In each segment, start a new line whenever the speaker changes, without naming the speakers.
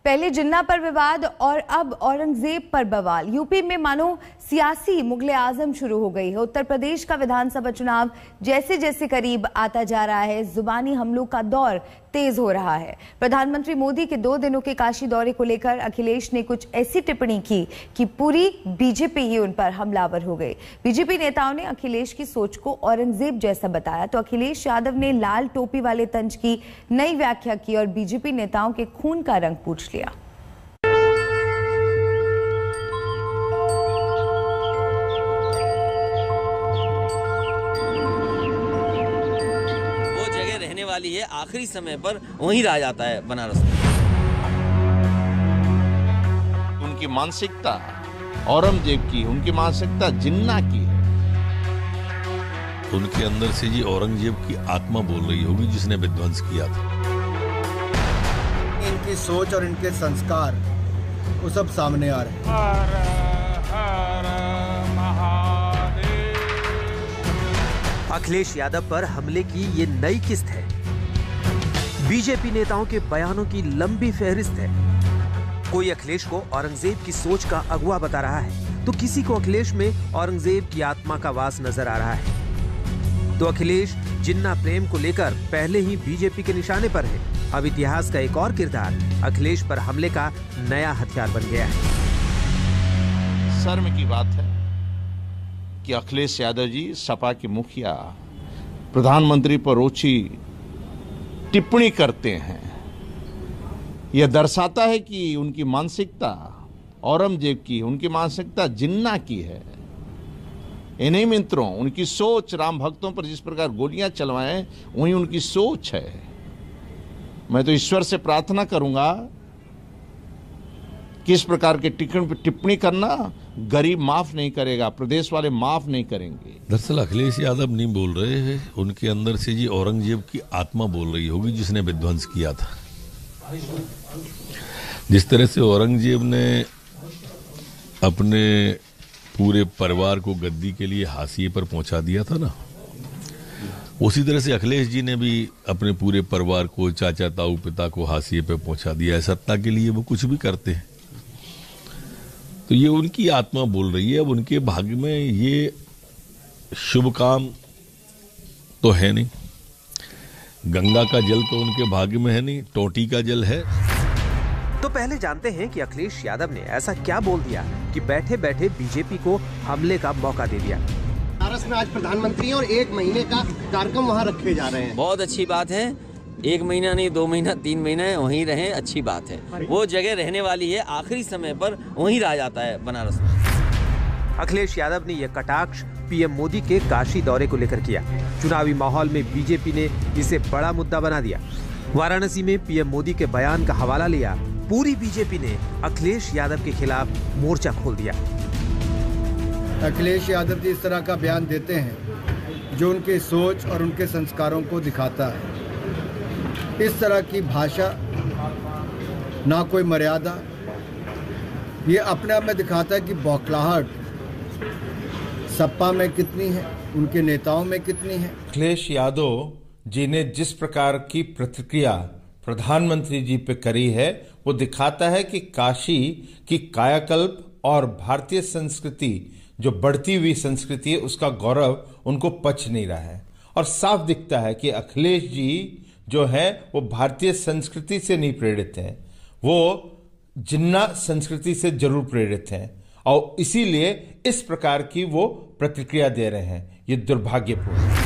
पहले जिन्ना पर विवाद और अब औरंगजेब पर बवाल। यूपी में मानो सियासी मुगले आजम शुरू हो गई है। उत्तर प्रदेश का विधानसभा चुनाव जैसे जैसे करीब आता जा रहा है, जुबानी हमलों का दौर तेज हो रहा है। प्रधानमंत्री मोदी के 2 दिनों के काशी दौरे को लेकर अखिलेश ने कुछ ऐसी टिप्पणी की कि पूरी बीजेपी ही उन पर हमलावर हो गई। बीजेपी नेताओं ने अखिलेश की सोच को औरंगजेब जैसा बताया तो अखिलेश यादव ने लाल टोपी वाले तंज की नई व्याख्या की और बीजेपी नेताओं के खून का रंग पूछ लिया।
वाली है, आखिरी समय पर वहीं रह जाता है बनारस में।
उनकी मानसिकता औरंगजेब की, उनकी मानसिकता जिन्ना की है।
उनके अंदर से जी औरंगजेब की आत्मा बोल रही होगी जिसने विध्वंस किया था।
इनकी सोच और इनके संस्कार वो सब सामने आ रहे हैं।
अखिलेश यादव पर हमले की ये नई किस्त है। बीजेपी नेताओं के बयानों की लंबी फहरिस्त है। कोई अखिलेश को औरंगजेब की सोच का अगुवा बता रहा है तो किसी को अखिलेश में औरंगजेब की आत्मा का वास नजर आ रहा है। तो अखिलेश जिन्ना प्रेम को लेकर पहले ही बीजेपी के निशाने पर है। अब इतिहास का एक और किरदार अखिलेश पर हमले का नया हथियार बन गया है।
शर्म की बात है कि अखिलेश यादव जी सपा के मुखिया प्रधानमंत्री पर ओछी टिप्पणी करते हैं। यह दर्शाता है कि उनकी मानसिकता औरंगजेब की, उनकी मानसिकता जिन्ना की है। इन्हीं मित्रों, उनकी सोच राम भक्तों पर जिस प्रकार गोलियां चलवाएं वही उनकी सोच है। मैं तो ईश्वर से प्रार्थना करूंगा कि इस प्रकार के टिप्पणी करना गरीब माफ नहीं करेगा, प्रदेश वाले माफ नहीं करेंगे।
दरअसल अखिलेश यादव नहीं बोल रहे हैं, उनके अंदर से जी औरंगजेब की आत्मा बोल रही होगी जिसने विध्वंस किया था। जिस तरह से औरंगजेब ने अपने पूरे परिवार को गद्दी के लिए हाशिए पर पहुंचा दिया था ना, उसी तरह से अखिलेश जी ने भी अपने पूरे परिवार को, चाचा ताऊ पिता को हाशिए पर पहुंचा दिया है। सत्ता के लिए वो कुछ भी करते हैं। तो ये उनकी आत्मा बोल रही है। अब उनके भाग्य में ये शुभ काम तो है नहीं। गंगा का जल तो उनके भाग्य में है नहीं, टोटी का जल है।
तो पहले जानते हैं कि अखिलेश यादव ने ऐसा क्या बोल दिया कि बैठे बैठे बीजेपी को हमले का मौका दे दिया।
बनारस में आज प्रधानमंत्री और 1 महीने का कार्यक्रम वहाँ रखे जा रहे हैं।
बहुत अच्छी बात है। 1 महीना नहीं, 2 महीना, 3 महीना वहीं रहें, अच्छी बात है। वो जगह रहने वाली है, आखिरी समय पर वहीं रह जाता है बनारस में।
अखिलेश यादव ने यह कटाक्ष पीएम मोदी के काशी दौरे को लेकर किया। चुनावी माहौल में बीजेपी ने इसे बड़ा मुद्दा बना दिया। वाराणसी में पीएम मोदी के बयान का हवाला लिया। पूरी बीजेपी ने अखिलेश यादव के खिलाफ मोर्चा खोल दिया।
अखिलेश यादव जी इस तरह का बयान देते हैं जो उनके सोच और उनके संस्कारों को दिखाता है। इस तरह की भाषा, ना कोई मर्यादा, ये अपने आप में दिखाता है कि बौखलाहट सपा में कितनी है, उनके नेताओं में कितनी है।
अखिलेश यादव जी ने जिस प्रकार की प्रतिक्रिया प्रधानमंत्री जी पे करी है वो दिखाता है कि काशी की कायाकल्प और भारतीय संस्कृति, जो बढ़ती हुई संस्कृति है, उसका गौरव उनको पच नहीं रहा है। और साफ दिखता है कि अखिलेश जी जो है वो भारतीय संस्कृति से नहीं प्रेरित हैं, वो जिन्ना संस्कृति से जरूर प्रेरित हैं और इसीलिए इस प्रकार की वो प्रतिक्रिया दे रहे हैं। ये दुर्भाग्यपूर्ण है।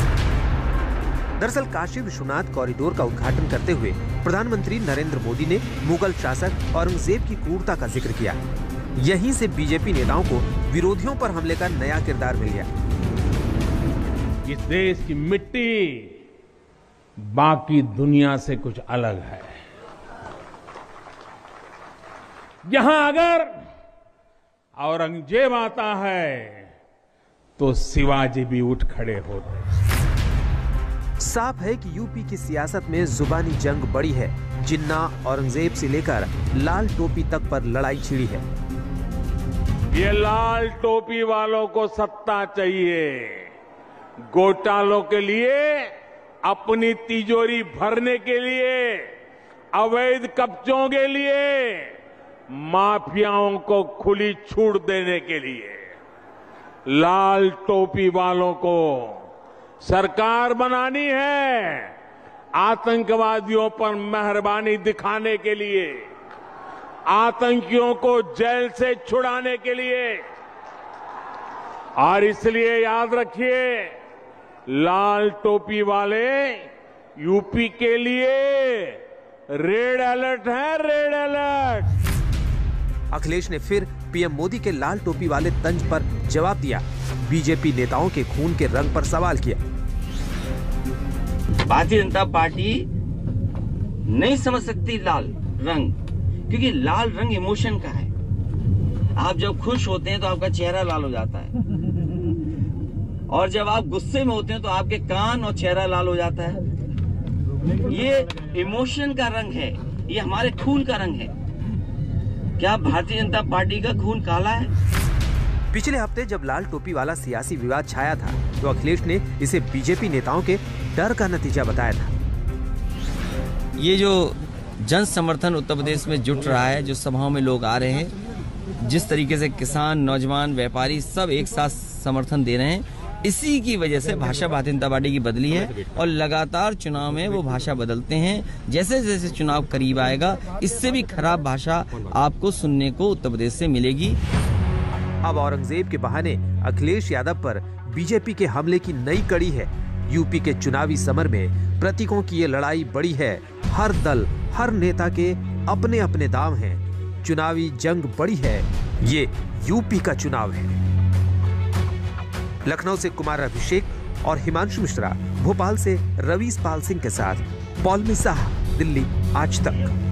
दरअसल काशी विश्वनाथ कॉरिडोर का उद्घाटन करते हुए प्रधानमंत्री नरेंद्र मोदी ने मुगल शासक औरंगजेब की क्रूरता का जिक्र किया। यहीं से बीजेपी नेताओं को विरोधियों पर हमले का नया किरदार मिल गया।
इस देश की मिट्टी बाकी दुनिया से कुछ अलग है। यहां अगर औरंगजेब आता है तो शिवाजी भी उठ खड़े होते हैं।
साफ है कि यूपी की सियासत में जुबानी जंग बड़ी है। जिन्ना औरंगजेब से लेकर लाल टोपी तक पर लड़ाई छिड़ी है।
ये लाल टोपी वालों को सत्ता चाहिए, घोटालों के लिए, अपनी तिजोरी भरने के लिए अवैध कब्जों के लिए, माफियाओं को खुली छूट देने के लिए, लाल टोपी वालों को सरकार बनानी है, आतंकवादियों पर मेहरबानी दिखाने के लिए, आतंकियों को जेल से छुड़ाने के लिए। और इसलिए याद रखिए, लाल टोपी वाले यूपी के लिए रेड अलर्ट है, रेड अलर्ट।
अखिलेश ने फिर पीएम मोदी के लाल टोपी वाले तंज पर जवाब दिया। बीजेपी नेताओं के खून के रंग पर सवाल किया।
भारतीय जनता पार्टी नहीं समझ सकती लाल रंग, क्योंकि लाल रंग इमोशन का है। आप जब खुश होते हैं तो आपका चेहरा लाल हो जाता है, और जब आप गुस्से में होते हैं तो आपके कान और चेहरा लाल हो जाता है। ये इमोशन का रंग है, ये हमारे खून का रंग है। क्या भारतीय जनता पार्टी का खून काला है?
पिछले हफ्ते जब लाल टोपी वाला सियासी विवाद छाया था तो अखिलेश ने इसे बीजेपी नेताओं के डर का नतीजा बताया था।
ये जो जन समर्थन उत्तर प्रदेश में जुट रहा है, जो सभाओं में लोग आ रहे हैं, जिस तरीके से किसान, नौजवान, व्यापारी सब एक साथ समर्थन दे रहे हैं, इसी की वजह से भाषा भारतीय जनता पार्टी की बदली है। और लगातार चुनाव में वो भाषा बदलते हैं। जैसे जैसे चुनाव करीब आएगा, इससे भी खराब भाषा आपको सुनने को उत्तर प्रदेश से मिलेगी।
अब औरंगजेब के बहाने अखिलेश यादव पर बीजेपी के हमले की नई कड़ी है। यूपी के चुनावी समर में प्रतीकों की ये लड़ाई बड़ी है। हर दल, हर नेता के अपने अपने दाव हैं। चुनावी जंग बड़ी है। ये यूपी का चुनाव है। लखनऊ से कुमार अभिषेक और हिमांशु मिश्रा, भोपाल से रवीश पाल सिंह के साथ पॉल मिसाह, दिल्ली आज तक।